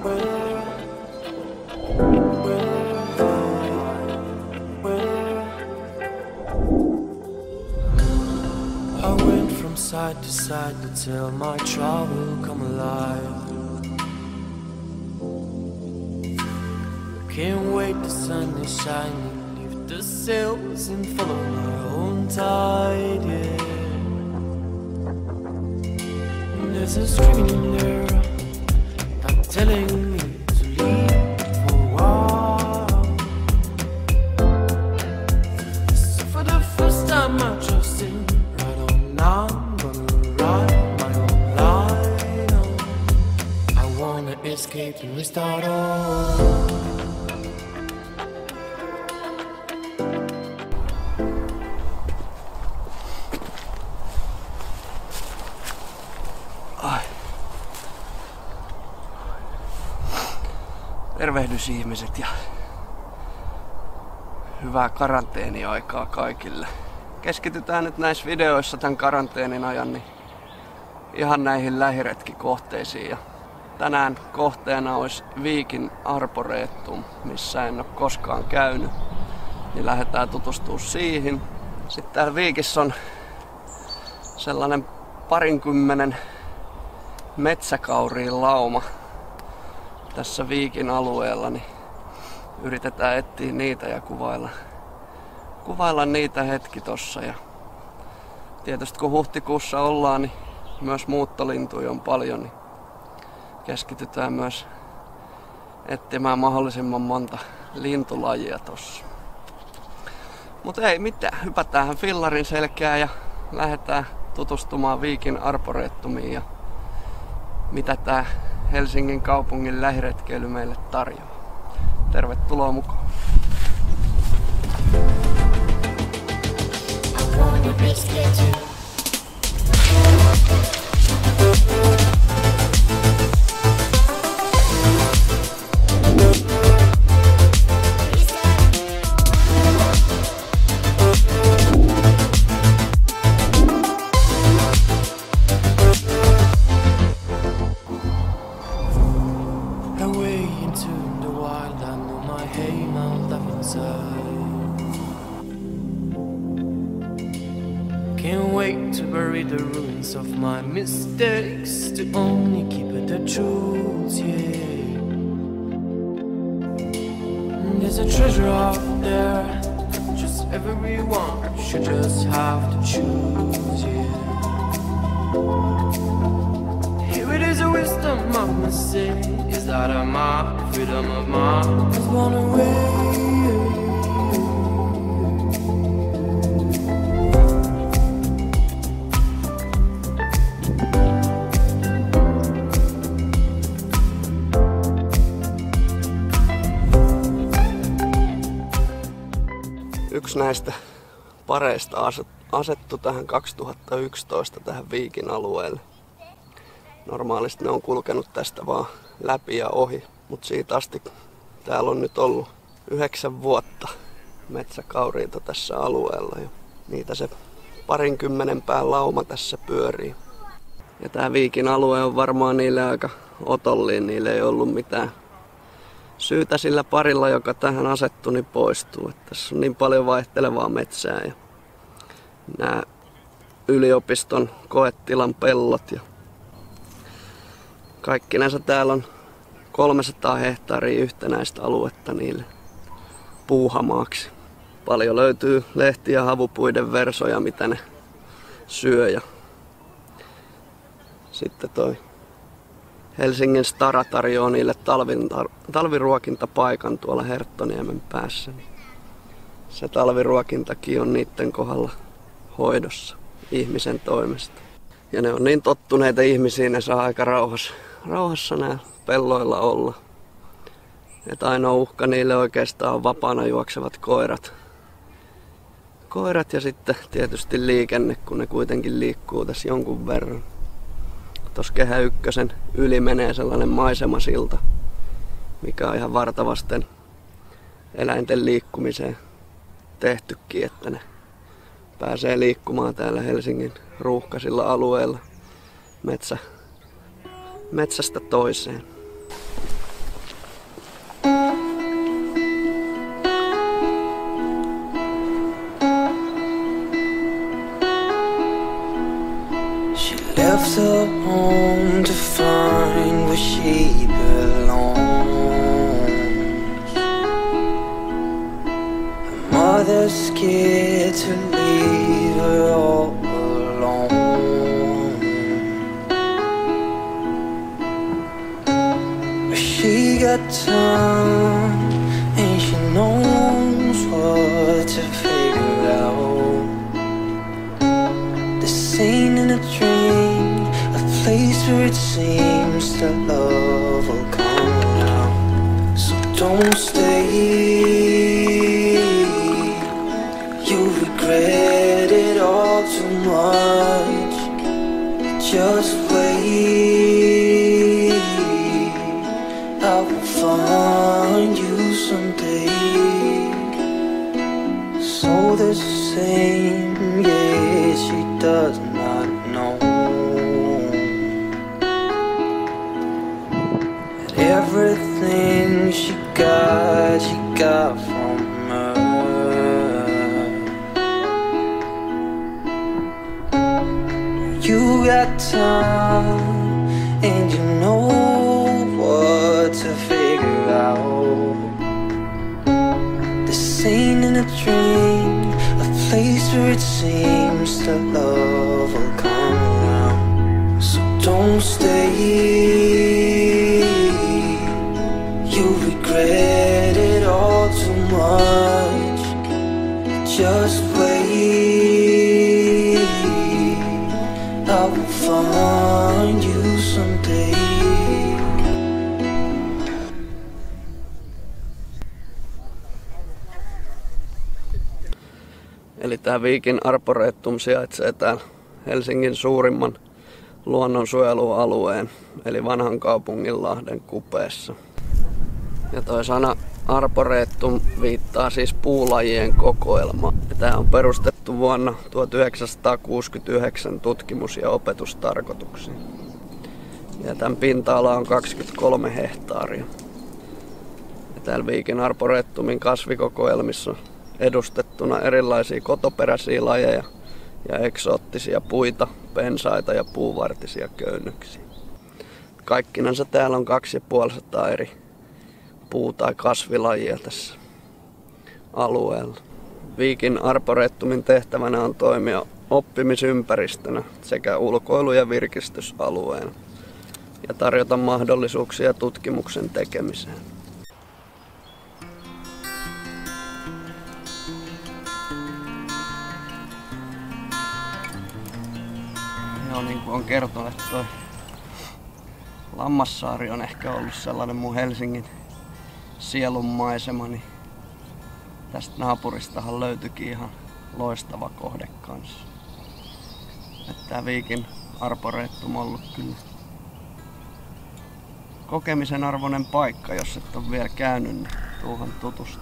I went from side to side to tell my trouble come alive. Can't wait, the sun is shining, lift the sails and follow my own tide, yeah. And there's a screaming in there, not telling me to leave for a while. So for the first time I trusted, right on now I'm gonna ride my own line on. I wanna escape and restart all. Tervehdys ihmiset ja hyvää karanteeniaikaa kaikille. Keskitytään nyt näissä videoissa tämän karanteenin ajan niin ihan näihin lähiretkikohteisiin. Ja tänään kohteena olisi Viikin Arboretum, missä en ole koskaan käynyt. Niin lähdetään tutustumaan siihen. Sitten täällä Viikissä on sellainen 20 metsäkauriin lauma tässä Viikin alueella, niin yritetään etsiä niitä ja kuvailla niitä hetki tossa. Ja tietysti kun huhtikuussa ollaan, niin myös muuttolintuja on paljon, niin keskitytään myös etsimään mahdollisimman monta lintulajia tossa. Mut ei mitään, hypätään fillarin selkään ja lähdetään tutustumaan Viikin Arboretumiin ja mitä tää Helsingin kaupungin lähiretkeily meille tarjoaa. Tervetuloa mukaan! Can't wait to bury the ruins of my mistakes, to only keep it the truth, yeah. And there's a treasure out there, just everyone should just have to choose, yeah. Here it is, a wisdom I must say, is that of my freedom of mind has gone away. Yksi näistä pareista asettui tähän 2011 tähän Viikin alueelle. Normaalisti ne on kulkenut tästä vaan läpi ja ohi, mutta siitä asti täällä on nyt ollut 9 vuotta metsäkauriita tässä alueella ja niitä se 20 pään lauma tässä pyörii. Ja tää Viikin alue on varmaan niille aika otollinen, niille ei ollut mitään syytä sillä parilla, joka tähän asettui, niin poistuu. Että tässä on niin paljon vaihtelevaa metsää ja nämä yliopiston koetilan pellot. Ja kaikkinensa täällä on 300 hehtaaria yhtenäistä aluetta niille puuhamaaksi. Paljon löytyy lehti- ja havupuiden versoja, mitä ne syö. Ja sitten toi Helsingin Stara tarjoaa niille talviruokintapaikan tuolla Herttoniemen päässä. Se talviruokintakin on niiden kohdalla hoidossa ihmisen toimesta. Ja ne on niin tottuneita ihmisiä, ne saa aika rauhassa nää pelloilla olla. Et ainoa uhka niille oikeastaan on vapaana juoksevat koirat. Koirat ja sitten tietysti liikenne, kun ne kuitenkin liikkuu tässä jonkun verran. Tuossa Kehä Ykkösen yli menee sellainen maisemasilta, mikä on ihan vartavasten eläinten liikkumiseen tehtykin, että ne pääsee liikkumaan täällä Helsingin ruuhkaisilla alueilla metsästä toiseen. home to find where she belongs. Her mother's scared to leave her all alone. But she got time and she knows what to figure out. This ain't in a dream, a place where it seems that love will come around. So don't stay, you'll regret it all too much. Just wait, I will find you someday. So the same, yeah, she does not know that everything she got from her. You got time and you know what to figure out. This ain't in a dream, a place where it seems that love will come around. So don't stay, you'll regret it all too much. Just wait, I will find you someday. Eli tämä Viikin Arboretum sijaitsee täällä Helsingin suurimman luonnonsuojelualueen, eli vanhan kaupunginlahden kupeessa. Ja toi sana Arboretum viittaa siis puulajien kokoelma. Tämä on perustettu vuonna 1969 tutkimus- ja opetustarkoituksiin. Ja tämän pinta-ala on 23 hehtaaria. Ja täällä Viikin Arboretumin kasvikokoelmissa on edustettuna erilaisia kotoperäisiä lajeja ja eksoottisia puita, pensaita ja puuvartisia köynnöksiä. Kaikkinensa täällä on 2500 eri puu- tai kasvilajia tässä alueella. Viikin Arboretumin tehtävänä on toimia oppimisympäristönä sekä ulkoilu- ja virkistysalueena ja tarjota mahdollisuuksia tutkimuksen tekemiseen. Joo, niin kuin on kertonut, että toi Lammassaari on ehkä ollut sellainen mun Helsingin sielunmaisema, niin tästä naapuristahan löytyikin ihan loistava kohde kanssa. Että tää Viikin Arboretum on ollut kyllä kokemisen arvoinen paikka, jos et ole vielä käynyt, niin tuuhan tutustu.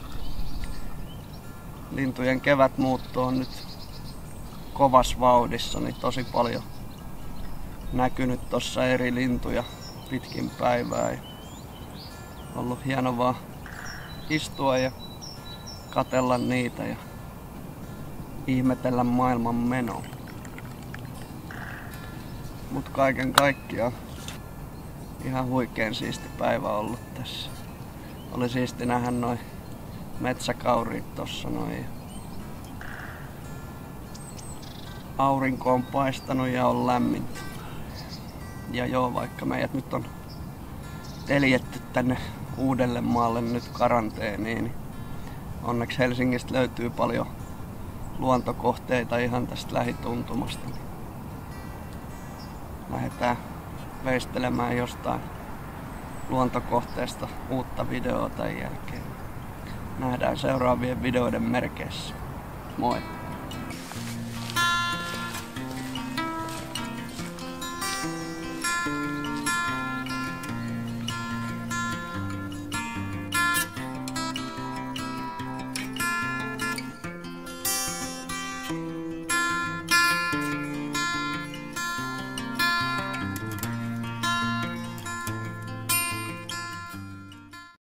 Lintujen kevätmuutto on nyt kovassa vauhdissa, niin tosi paljon näkynyt tossa eri lintuja pitkin päivää. Ja ollut hieno vaan istua ja katsella niitä ja ihmetellä maailman menoa. Mut kaiken kaikkiaan ihan huikean siisti päivä ollut tässä. Oli siisti nähdä noi metsäkauriit tossa noin. Aurinko on paistanut ja on lämmintä. Ja joo, vaikka meidät nyt on teljetty tänne Uudellemaalle nyt karanteeniin, niin onneksi Helsingistä löytyy paljon luontokohteita ihan tästä lähituntumasta. Lähdetään veistelemään jostain luontokohteesta uutta videoa tämän jälkeen. Nähdään seuraavien videoiden merkeissä. Moi!